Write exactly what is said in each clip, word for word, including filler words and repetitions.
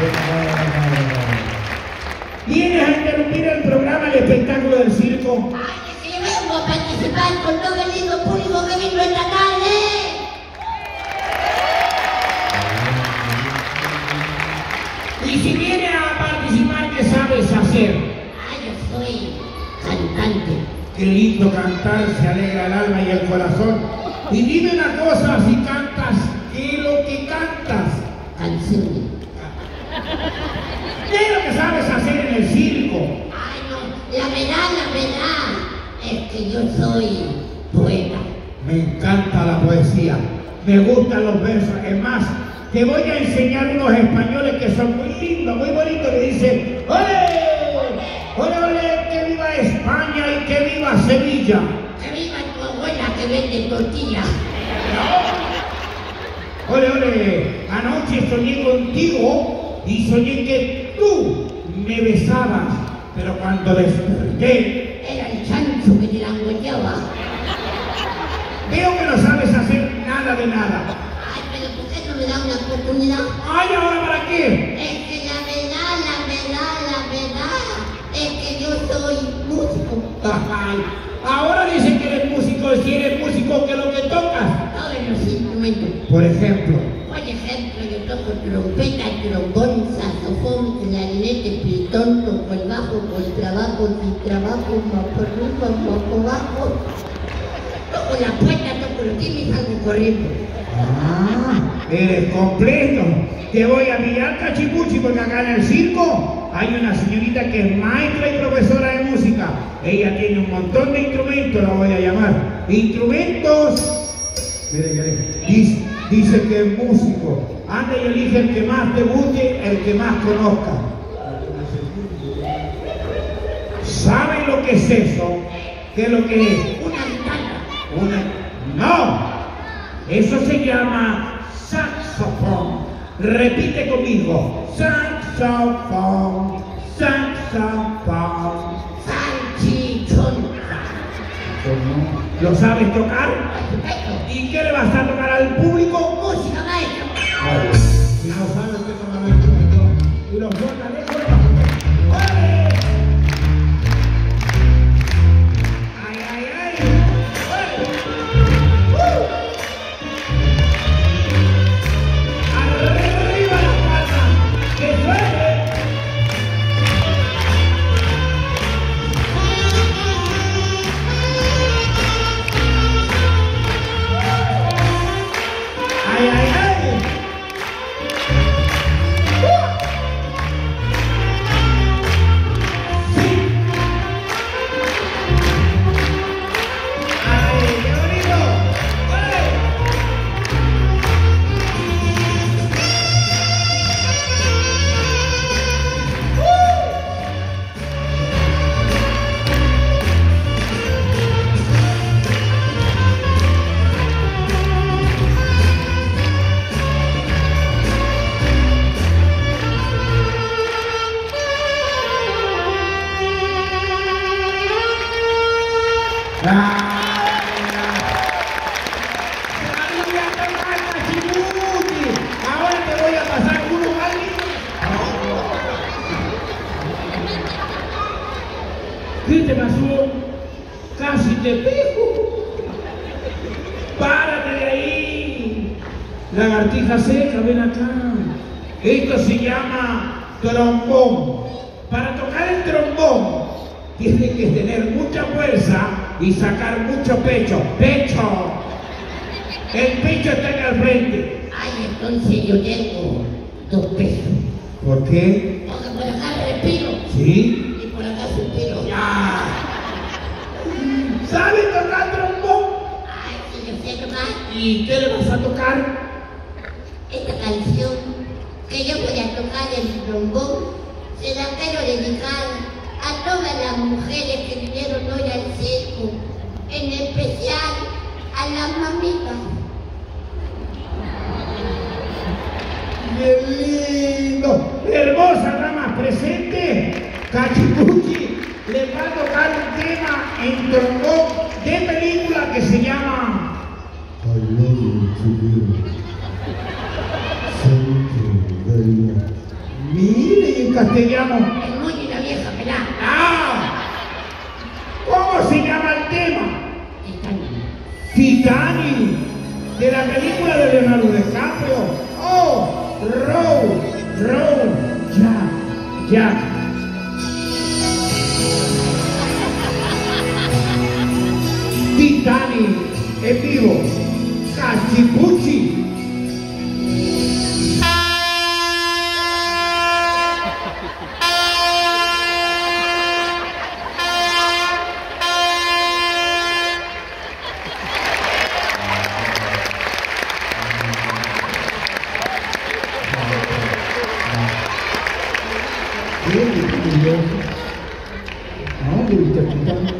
¿Vienes a interrumpir el programa, el espectáculo del circo? ¡Ay, que vengo a participar con todo el lindo público que vino esta tarde! Y si vienes a participar, ¿qué sabes hacer? ¡Ay, yo soy cantante! Qué lindo cantar, se alegra el alma y el corazón. Y dime una cosa, si cantas, ¿qué es lo que cantas? Canciones. ¿Qué es lo que sabes hacer en el circo? Ay, no, la verdad, la verdad, es que yo soy poeta. Me encanta la poesía, me gustan los versos. Es más, te voy a enseñar unos españoles que son muy lindos, muy bonitos, que dicen ¡ole! ¡Ole, ole! ¡Que viva España y que viva Sevilla! Que viva tu abuela que vende tortillas. ¡Ole, ole! Anoche soñé contigo y soñé que tú me besabas, pero cuando desperté... Era el chancho que te la enguayaba. Veo que no sabes hacer nada de nada. Ay, pero ¿por qué no me da una oportunidad? ¡Ay, ahora para qué! Es que la verdad, la verdad, la verdad, es que yo soy músico. Ay, ahora dicen que eres músico, si eres músico, ¿qué es lo que tocas? Todos los instrumentos. Por ejemplo, Por ejemplo, yo toco trompeta, trombón, saxofón, clarinete, pitón, toco el bajo, contrabajo, trabajo, bajo arriba, bajo abajo. Toco la puerta, toco los timbres y salgo corriendo. ah, eres completo. Te voy a pillar cachipuchi porque acá en el circo hay una señorita que es maestra y profesora de música. Ella tiene un montón de instrumentos, la voy a llamar. Instrumentos. Mire, mire. Dice, dice que es músico. Anda y elige el que más te guste, el que más conozca. ¿Saben lo que es eso? ¿Qué es lo que es? Una guitarra. Una... ¡No! Eso se llama saxofón. Repite conmigo. Saxofón, saxofón. Salchichón. ¿Lo sabes tocar? Perfecto. ¿Y qué le vas a tocar al público? Música maestra. Si no sabes qué tocar el público. Y los fortalezos. ¡Ole! ¡Ay, ay, ay! ¡Ole! ¡Uh! ¡Arriba las palmas! ¡Que suene! ¡Ay, ay, ay! ¡Uh! ¡Sí! ¡Ay, qué bonito! ¡Ole! Ahora te voy a pasar uno más lindo. ¿Qué te pasó? Casi te pego. Párate de ahí. Lagartija seca, ven acá. Esto se llama trombón. Para tocar el trombón tienes que tener mucha fuerza y sacar mucho pecho. ¡Pecho! El pecho está en el frente. Ay, entonces yo tengo dos pesos. ¿Por qué? Porque por acá respiro ¿Sí? y por acá suspiro. ¡Ya! ¿Sabes tocar trombón? Ay, si yo sé tocar ¿Y qué le vas a tocar? esta canción que yo voy a tocar el trombón, se la quiero dedicar a todas las mujeres que vinieron hoy al circo, en especial a las mamitas. ¡Qué lindo! Hermosas damas presentes, Cachipuchi les va a tocar un tema en trombón de película que se llama I love you, Julia. Thank you very much. Mire, y en castellano. El moño y la vieja pelada. ¡Ah! ¿Cómo se llama el tema? Titanic. Titanic, de la película de Leonardo DiCaprio. ¡Oh! Rose, Rose, Jack, Jack. Titanic, en vivo. Cachipuchi. No, debiste apuntarme.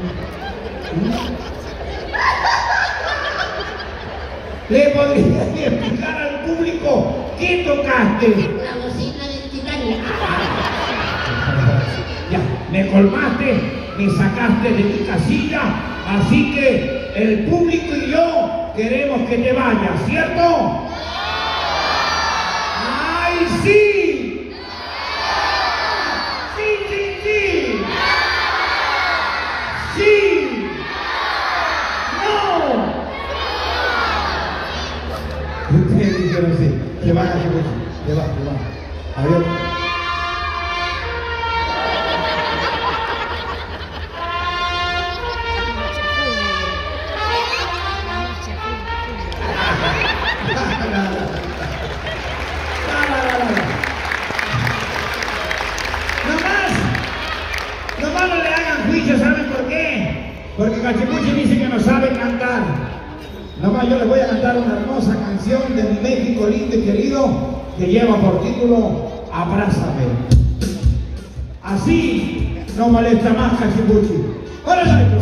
¿Le podrías explicar al público qué tocaste? La bocina del Titanic. Ya, me colmaste, me sacaste de mi casilla, así que el público y yo queremos que te vayas, ¿cierto? ¡Ay, sí! ¡Sí, sí, sí! ¡Sí! ¡No! Ustedes dijeron sí. Se van a hacer eso. Se van, se van. Adiós. ¿Saben por qué? Porque Cachipuchi dice que no sabe cantar. Nomás yo les voy a cantar una hermosa canción de mi México lindo y querido que lleva por título Abrázame. Así no molesta más Cachipuchi. ¡Hola, maestro!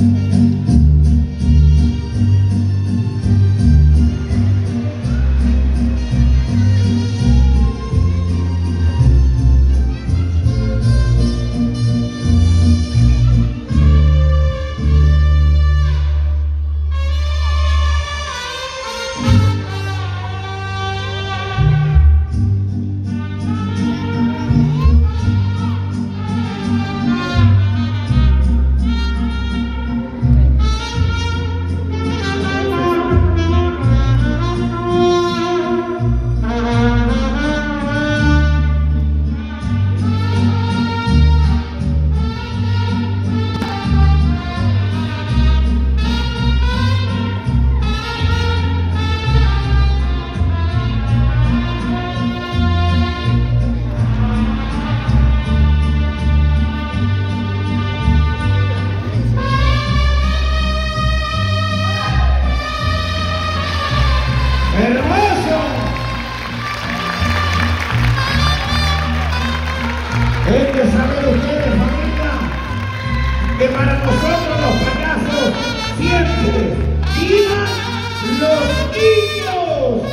Que para nosotros los payasos siempre vivan los niños.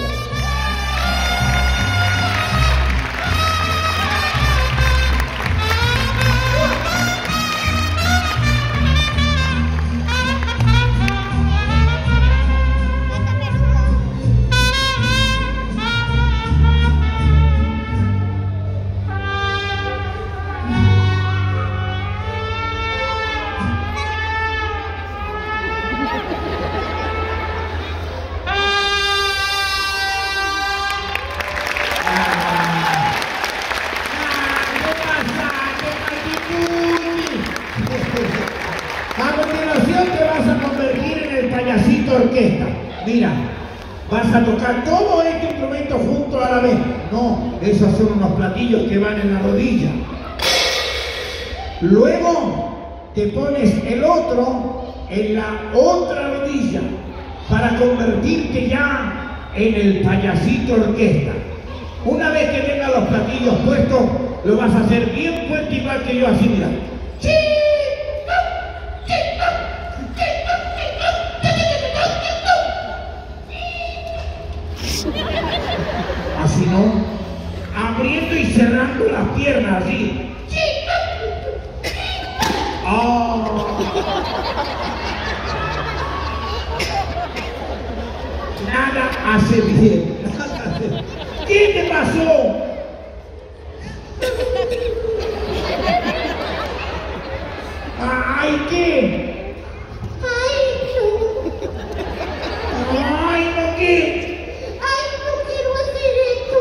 A continuación te vas a convertir en el payasito orquesta. Mira, vas a tocar todo este instrumento junto a la vez. No, esos son unos platillos que van en la rodilla. Luego te pones el otro en la otra rodilla para convertirte ya en el payasito orquesta. Una vez que tengas los platillos puestos, lo vas a hacer bien fuerte igual que yo, así, mira. Así no, abriendo y cerrando las piernas, así. Oh. Nada hace bien. ¿Qué te pasó? ¡Ay, qué! ¡Ay, no! ¡Ay, no, qué! ¡Ay, no quiero hacer esto!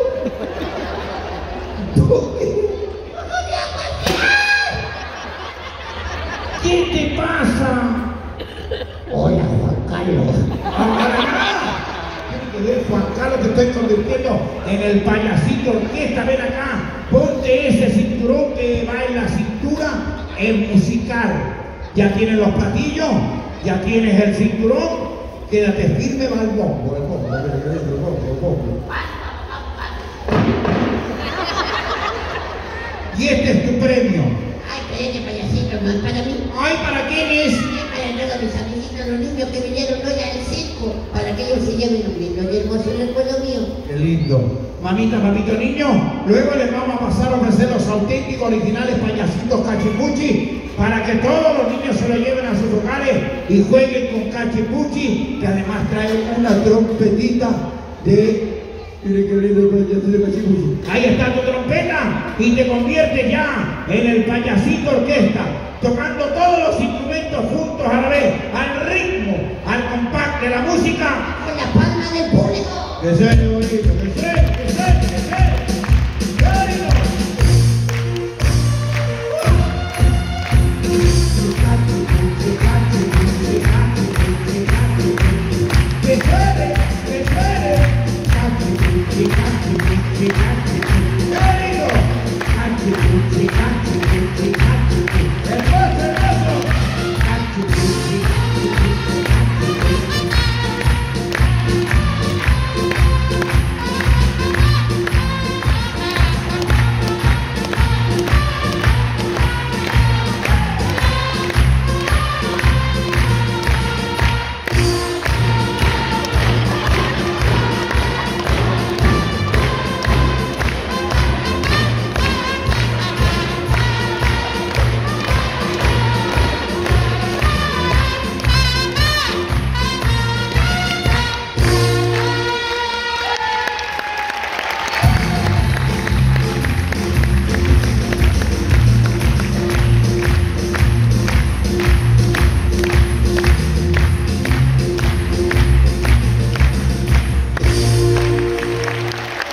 ¿Qué te pasa? Hola, Juan Carlos. Ahora tiene que ver, Juan Carlos, te estoy convirtiendo en el payasito orquesta. Ven acá, ponte ese cinturón que va en la cintura en musical. Ya tienes los platillos, ya tienes el cinturón. Quédate firme, va el bombo, el bombo, el bombo, el bombo, el bombo. Y este es tu premio. Ay, pero este payasito no es para mí. Ay, ¿para quién es? Es para todos mis amiguitos, los niños que vinieron hoy al circo, para que ellos se lleven un lindo y hermoso recuerdo mío. Qué lindo. Mamita, papito, niño, luego les vamos a pasar a ofrecer los auténticos originales payasitos cachipuchi para que todos los niños se lo lleven a sus hogares y jueguen con cachipuchi, que además trae una trompetita de... Mire qué lindo el payasito de cachipuchi. Ahí está tu trompeta y te conviertes ya en el payasito orquesta, tocando todos los instrumentos juntos a la vez, al ritmo, al compás de la música. Con la palma del público. Que se